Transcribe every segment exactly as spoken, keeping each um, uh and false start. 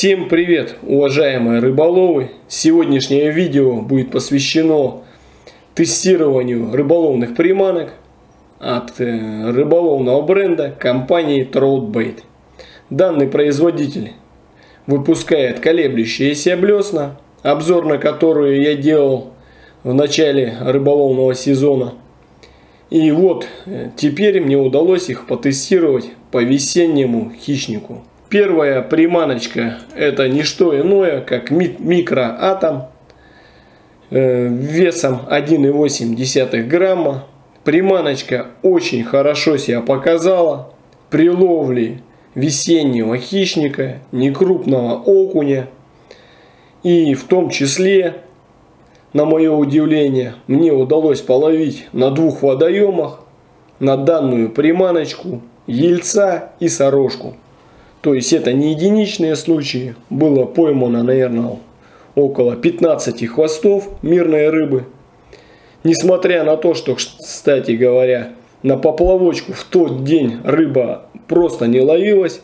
Всем привет, уважаемые рыболовы! Сегодняшнее видео будет посвящено тестированию рыболовных приманок от рыболовного бренда компании Troutbait. Данный производитель выпускает колеблющиеся блесна, обзор на которые я делал в начале рыболовного сезона. И вот теперь мне удалось их потестировать по весеннему хищнику. Первая приманочка — это не что иное, как микроатом э, весом один и восемь десятых грамма. Приманочка очень хорошо себя показала при ловле весеннего хищника, некрупного окуня. И в том числе, на мое удивление, мне удалось половить на двух водоемах на данную приманочку ельца и сорожку. То есть это не единичные случаи. Было поймано, наверное, около пятнадцати хвостов мирной рыбы. Несмотря на то, что, кстати говоря, на поплавочку в тот день рыба просто не ловилась.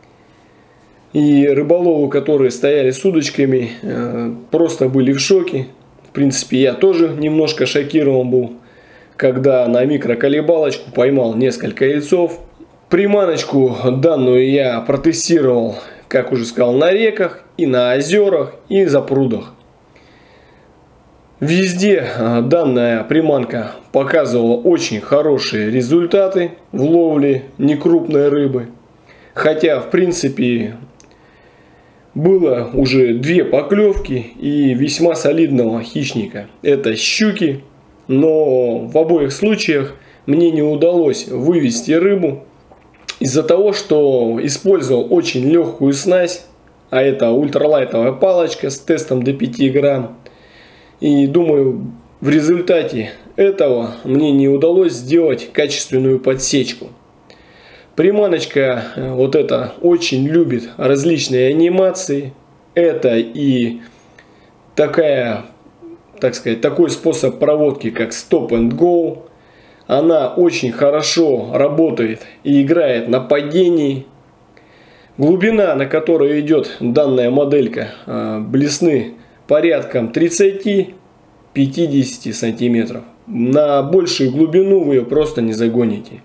И рыболовы, которые стояли с удочками, просто были в шоке. В принципе, я тоже немножко шокирован был, когда на микроколебалочку поймал несколько ельцов. Приманочку данную я протестировал, как уже сказал, на реках, и на озерах, и запрудах. Везде данная приманка показывала очень хорошие результаты в ловле некрупной рыбы. Хотя, в принципе, было уже две поклевки и весьма солидного хищника. Это щуки, но в обоих случаях мне не удалось вывести рыбу. Из-за того, что использовал очень легкую снасть, а это ультралайтовая палочка с тестом до пяти грамм. И думаю, в результате этого мне не удалось сделать качественную подсечку. Приманочка вот эта очень любит различные анимации. Это и такая, так сказать, такой способ проводки, как Stop and Go. Она очень хорошо работает и играет на падении. Глубина, на которой идет данная моделька блесны, порядком тридцати-пятидесяти сантиметров. На большую глубину вы ее просто не загоните,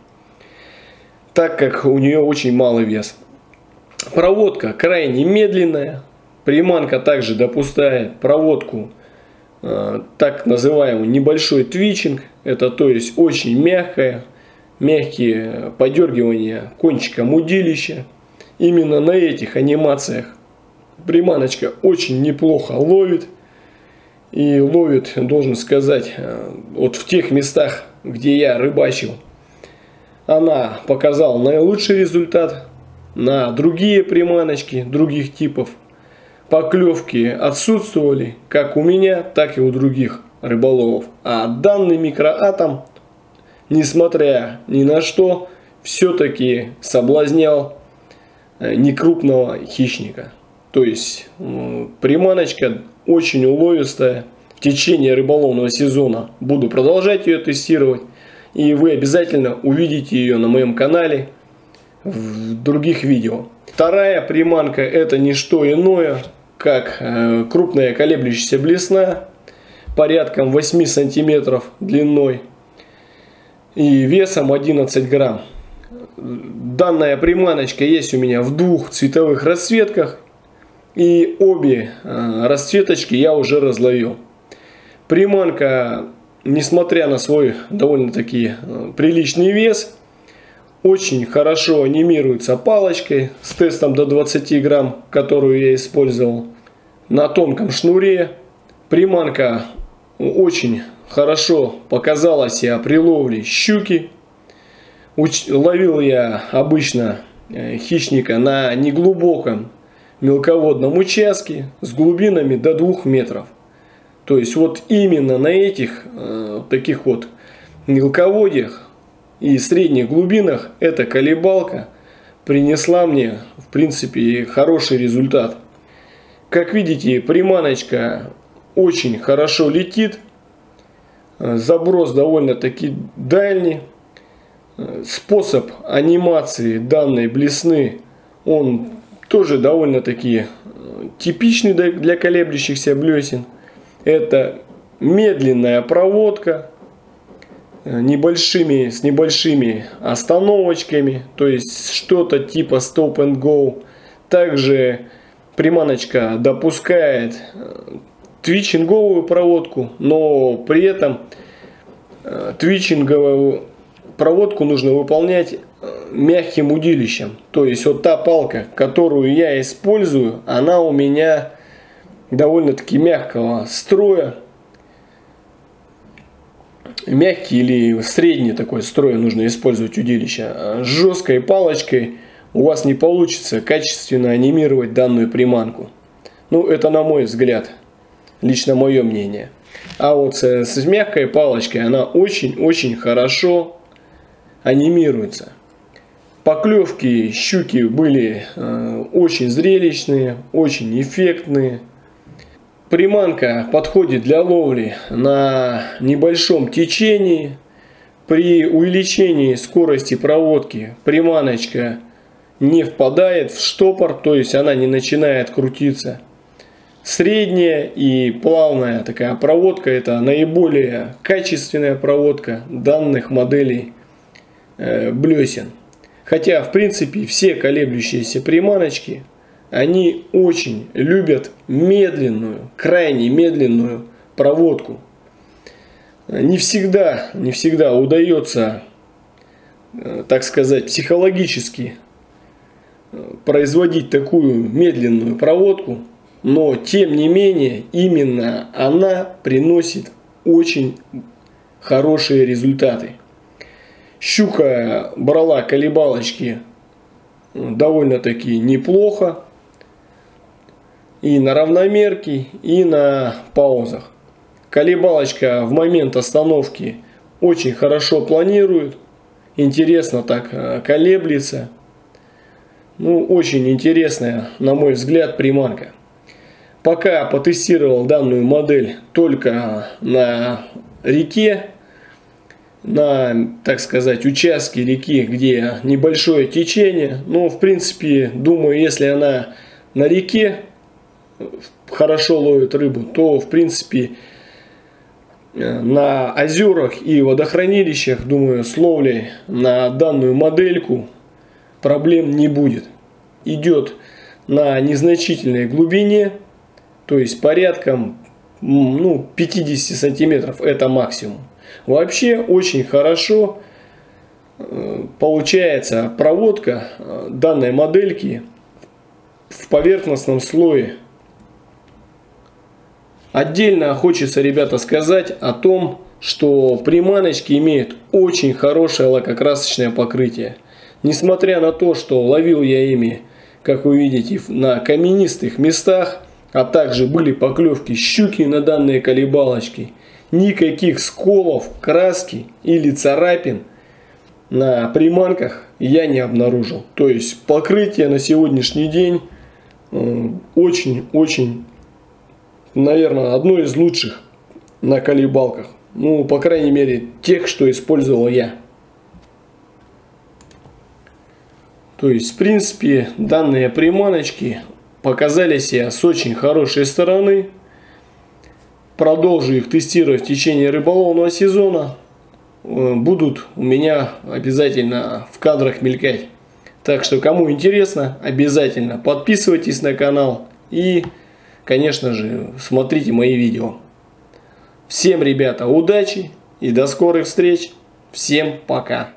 так как у нее очень малый вес. Проводка крайне медленная. Приманка также допускает проводку, так называемый небольшой твичинг. Это то есть очень мягкое, мягкие подергивания кончиком удилища. Именно на этих анимациях приманочка очень неплохо ловит. И ловит, должен сказать, вот в тех местах, где я рыбачил, она показала наилучший результат. На другие приманочки других типов поклевки отсутствовали как у меня, так и у других рыболовов. А данный микроатом, несмотря ни на что, все-таки соблазнял некрупного хищника. То есть приманочка очень уловистая. В течение рыболовного сезона буду продолжать ее тестировать. И вы обязательно увидите ее на моем канале в других видео. Вторая приманка — это не что иное, как крупная колеблющаяся блесна порядком восьми сантиметров длиной и весом одиннадцать грамм. Данная приманочка есть у меня в двух цветовых расцветках, и обе расцветочки я уже разловил. Приманка, несмотря на свой довольно-таки приличный вес, очень хорошо анимируется палочкой с тестом до двадцати грамм, которую я использовал на тонком шнуре. Приманка очень хорошо показала себя при ловле щуки. Ловил я обычно хищника на неглубоком мелководном участке с глубинами до двух метров. То есть вот именно на этих таких вот мелководьях и средних глубинах эта колебалка принесла мне, в принципе, хороший результат. Как видите, приманочка очень хорошо летит. Заброс довольно-таки дальний. Способ анимации данной блесны, он тоже довольно-таки типичный для колеблющихся блесен. Это медленная проводка небольшими, с небольшими остановочками, то есть что-то типа stop and go. Также приманочка допускает твичинговую проводку, но при этом твичинговую проводку нужно выполнять мягким удилищем. То есть вот та палка, которую я использую, она у меня довольно-таки мягкого строя. Мягкий или средний такой строй нужно использовать удилище. С жесткой палочкой у вас не получится качественно анимировать данную приманку. Ну, это на мой взгляд, лично мое мнение. А вот с, с мягкой палочкой она очень-очень хорошо анимируется. Поклевки щуки были э, очень зрелищные, очень эффектные. Приманка подходит для ловли на небольшом течении. При увеличении скорости проводки приманочка не впадает в штопор, то есть она не начинает крутиться. Средняя и плавная такая проводка — это наиболее качественная проводка данных моделей э, блесен. Хотя в принципе все колеблющиеся приманочки, они очень любят медленную, крайне медленную проводку. Не всегда, не всегда удается, так сказать, психологически производить такую медленную проводку, но тем не менее именно она приносит очень хорошие результаты. Щука брала колебалочки довольно-таки неплохо. И на равномерке, и на паузах. Колебалочка в момент остановки очень хорошо планирует. Интересно так колеблется. Ну, очень интересная, на мой взгляд, приманка. Пока потестировал данную модель только на реке. На, так сказать, участке реки, где небольшое течение. Но, в принципе, думаю, если она на реке хорошо ловит рыбу, то, в принципе, на озерах и водохранилищах, думаю, с ловлей на данную модельку проблем не будет. Идет на незначительной глубине, то есть порядком ну, пятьдесят сантиметров, это максимум. Вообще очень хорошо получается проводка данной модельки в поверхностном слое. Отдельно хочется, ребята, сказать о том, что приманочки имеют очень хорошее лакокрасочное покрытие. Несмотря на то, что ловил я ими, как вы видите, на каменистых местах, а также были поклевки щуки на данные колебалочки, никаких сколов, краски или царапин на приманках я не обнаружил. То есть покрытие на сегодняшний день очень-очень, наверное, одно из лучших на колебалках. Ну, по крайней мере, тех, что использовал я. То есть, в принципе, данные приманочки показали себя с очень хорошей стороны. Продолжу их тестировать в течение рыболовного сезона. Будут у меня обязательно в кадрах мелькать. Так что, кому интересно, обязательно подписывайтесь на канал и, конечно же, смотрите мои видео. Всем, ребята, удачи и до скорых встреч. Всем пока.